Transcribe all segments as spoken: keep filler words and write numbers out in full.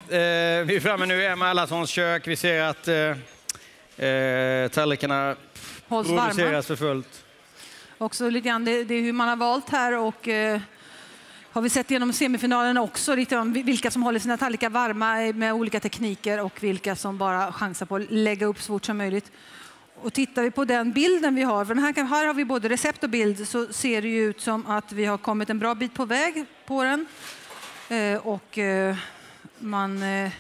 vi är framme nu i Emma Erlandssons kök. Vi ser att eh, eh, tallrikarna produceras för fullt. Också lite grann det, det är hur man har valt här och eh, har vi sett genom semifinalen också lite om vilka som håller sina tallrikar varma med olika tekniker och vilka som bara chansar på att lägga upp så fort som möjligt. Och tittar vi på den bilden vi har, för den här, här har vi både recept och bild, så ser det ju ut som att vi har kommit en bra bit på väg på den. Eh, och eh, man... Eh...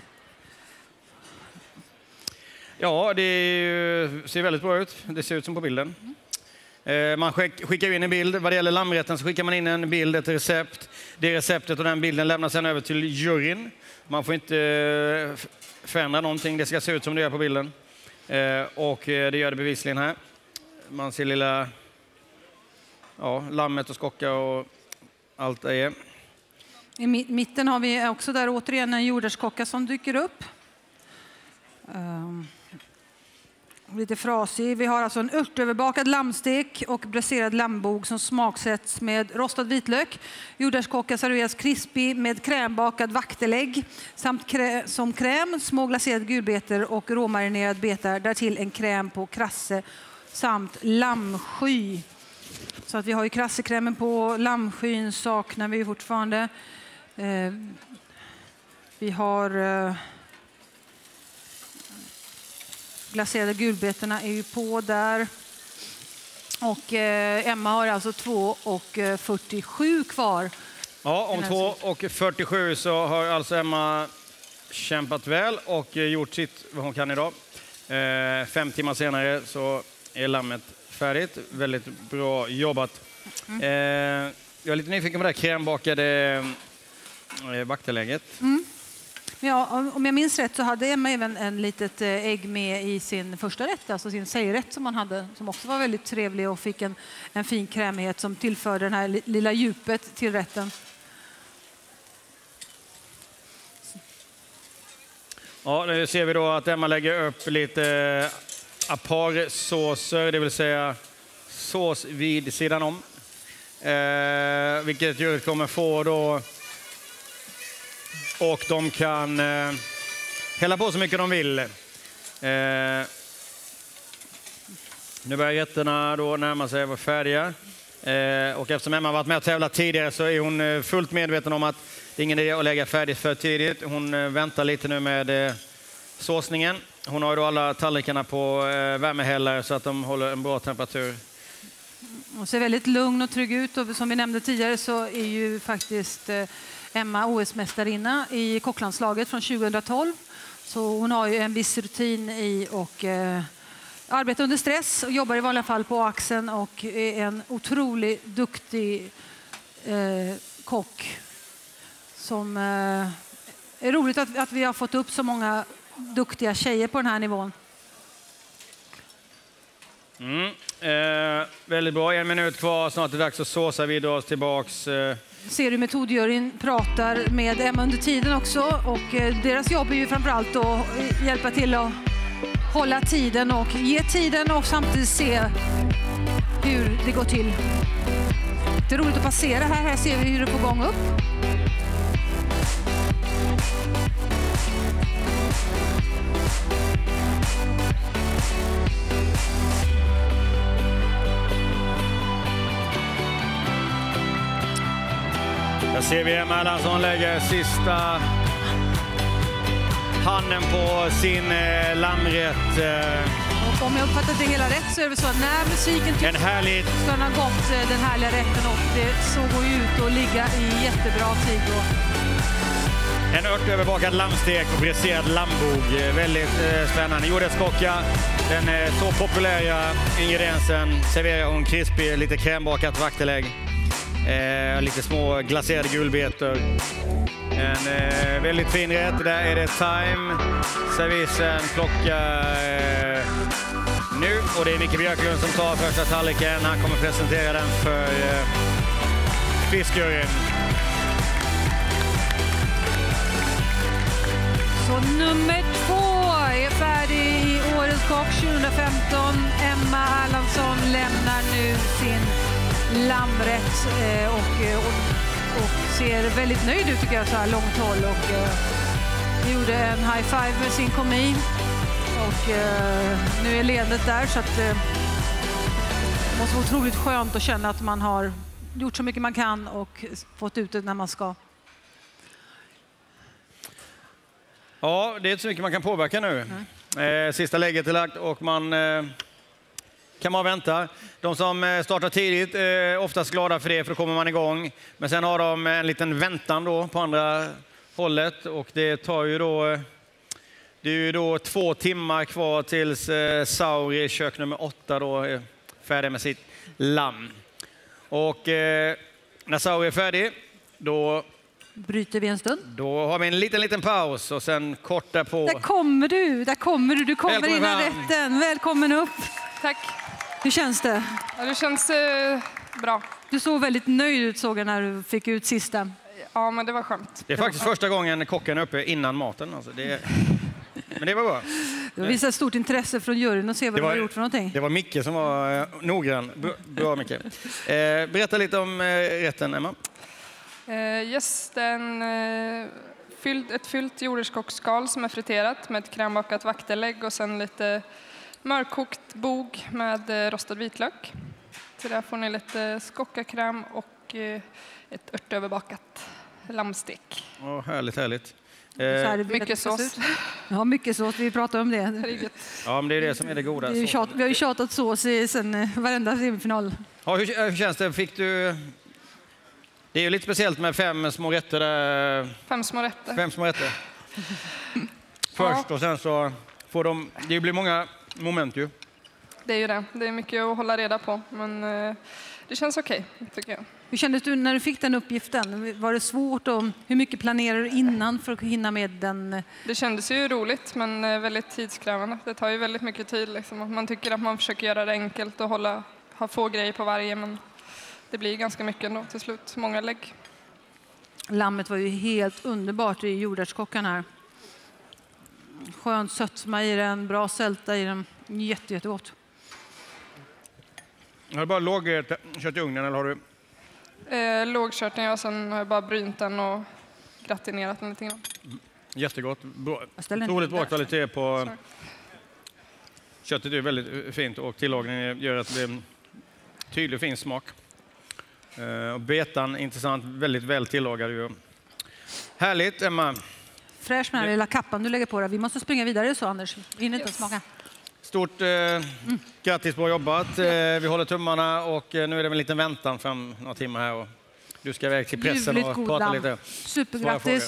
Ja, det är, ser väldigt bra ut. Det ser ut som på bilden. Eh, man skick, skickar in en bild. Vad det gäller lammrätten så skickar man in en bild, ett recept. Det receptet och den bilden lämnas sedan över till juryn. Man får inte eh, förändra någonting. Det ska se ut som det gör på bilden. Eh, och eh, det gör det bevisligen här. Man ser lilla ja, lammet och skocka och allt det är. I mitten har vi också där återigen en jordärtskocka som dyker upp. Um, lite frasig. Vi har alltså en örtöverbakad lammstek och bräserad lammbog som smaksätts med rostad vitlök. Jordärtskocka serveras krispig med krämbakad vaktelägg samt krä som kräm, små glaserade gulbetor och råmarinerad betar. Därtill en kräm på krasse samt lammsky. Så att vi har ju krassekrämen på, lammskyn saknar vi fortfarande. Eh, vi har eh, glaserade gulbetorna är ju på där. Och eh, Emma har alltså två och fyrtiosju kvar. Ja, om två och fyrtiosju så har alltså Emma kämpat väl och gjort sitt vad hon kan idag. Eh, fem timmar senare så är lammet färdigt. Väldigt bra jobbat. Mm. Eh, jag är lite nyfiken på det här krämbakade eh, vaktelägget. Mm. Ja, om jag minns rätt så hade Emma även en litet ägg med i sin första rätt, alltså sin sejrätt som man hade, som också var väldigt trevlig och fick en, en fin krämighet som tillförde den här lilla djupet till rätten. Ja, nu ser vi då att Emma lägger upp lite aparsåser, det vill säga sås vid sidan om. Eh, vilket djuret kommer få då. Och de kan eh, hälla på så mycket de vill. Eh, nu börjar rätterna då närma sig att vara färdiga. Eh, och eftersom Emma har varit med och tävlat tidigare så är hon fullt medveten om att det är ingen idé att lägga färdigt för tidigt. Hon eh, väntar lite nu med eh, såsningen. Hon har ju då alla tallrikarna på eh, värmehällare så att de håller en bra temperatur. Hon ser väldigt lugn och trygg ut och som vi nämnde tidigare så är ju faktiskt eh, Emma O S-mästarinna i kocklandslaget från tjugohundratolv. Så hon har ju en viss rutin i och eh, arbetar under stress och jobbar i vanliga fall på axeln och är en otroligt duktig eh, kock. Som eh, är roligt att, att vi har fått upp så många duktiga tjejer på den här nivån. Mm. Eh, väldigt bra, en minut kvar, snart är det dags att såsa vid oss tillbaks. Eh. Ser du metodjuryn pratar med Emma under tiden också och eh, deras jobb är ju framförallt att hjälpa till att hålla tiden och ge tiden och samtidigt se hur det går till. Det är roligt att passera här, här ser vi hur det är på gång upp. Där ser vi Emma Erlandsson lägger sista handen på sin eh, lammrätt. Eh. Och om jag uppfattat det hela rätt så är det så att när musiken tycks en härlig... så den har gått eh, den härliga rätten och det såg ju ut att ligga i jättebra tid. Och... En örtöverbakad lammstek och bräserad lammbog. Väldigt eh, spännande. Jordärtskocka, den eh, så populära ingrediensen, serverar hon krispig, lite krämbakat vaktelägg. Eh, lite små glaserade gulbetor. En eh, väldigt fin rätt. Där är det time. Servisen klocka eh, nu. Och det är Micke Björklund som tar första tallriken. Han kommer presentera den för eh, fiskjuryn. Så nummer två är färdig i Årets kock tjugohundrafemton. Emma Erlandsson lämnar nu sin lammrätt eh, och, och, och ser väldigt nöjd ut tycker jag så här långt håll och eh, gjorde en high five med sin komi. Och eh, nu är leendet där, så att eh, det måste vara otroligt skönt att känna att man har gjort så mycket man kan och fått ut det när man ska. Ja, det är inte så mycket man kan påverka nu. Mm. Eh, sista lägget är lagt och man eh, kan man vänta. De som eh, startar tidigt är eh, oftast glada för det, för då kommer man igång. Men sen har de en liten väntan då på andra hållet och det tar ju då... Eh, det är ju då två timmar kvar tills eh, Sauri i kök nummer åtta då är färdig med sitt lamm. Och eh, när Sauri är färdig, då... Bryter vi en stund. Då har vi en liten, liten paus och sen kort därpå... Där kommer du, där kommer du. Du kommer Välkommen innan fram. rätten. Välkommen upp. Tack. Hur känns det? Ja, det känns eh, bra. Du såg väldigt nöjd ut, såg jag, när du fick ut sista. Ja, men det var skönt. Det är faktiskt första gången kocken är uppe innan maten. Alltså det är... Men det var bra. Du visade stort intresse från juryn och se vad Det var- du har gjort för någonting. Det var Micke som var eh, noggrann. Bra, bra Micke. Eh, berätta lite om eh, rätten, Emma. Eh, yes, den, eh, fylld, ett fyllt jordärtskocksskal som är friterat med ett krämbakat vaktelägg och sen lite mörkkokt bog med eh, rostad vitlök. Till det får ni lite skockakräm och eh, ett örtöverbakat lammstek. Oh, härligt, härligt. Så här Eh, det vill mycket att det ska se sås. ut. Ja, mycket sås. Vi pratar om det. Riktigt. ja, men det är det som är det goda. Det är ju tjat, vi har ju tjatat sås i sen eh, varenda semifinal. Ja, hur, hur känns det? Fick du... Det är ju lite speciellt med fem små rätter där. Fem små rätter. Fem små rätter. Först och sen så får de... Det blir många moment ju. Det är ju det. Det är mycket att hålla reda på. Men eh, det känns okej, tycker jag. Hur kändes du när du fick den uppgiften? Var det svårt? Och hur mycket planerar du innan för att hinna med den? Det kändes ju roligt, men eh, väldigt tidskrävande. Det tar ju väldigt mycket tid. Liksom. Man tycker att man försöker göra det enkelt och hålla, ha få grejer på varje, men det blir ganska mycket ändå till slut. Många lägg. Lammet var ju helt underbart i jordärtskockan här. Skönt sötma i den, bra sälta i den. Jätte, jättegott. Har du bara låg eh, kött i ugnen eller har du... Eh, lågkört den och sen har jag bara brynt den och gratinerat den lite grann. Jättegott. Bra. Jag ställer den Otroligt bra där. kvalitet på... Sorry. Köttet är väldigt fint och tillagningen gör att det blir en tydlig och fin smak. Eh, och betan, intressant, väldigt väl tillagad. Ju. Härligt, Emma. Fräsch med den här lilla kappan du lägger på dig. Vi måste springa vidare så, Anders. Vi hinner inte Yes. smaka. Stort eh, mm. grattis, bra jobbat. Eh, vi håller tummarna och eh, nu är det en liten väntan fram några timmar här. Och du ska iväg till pressen Ljuvligt och god prata lamm. lite. Supergrattis.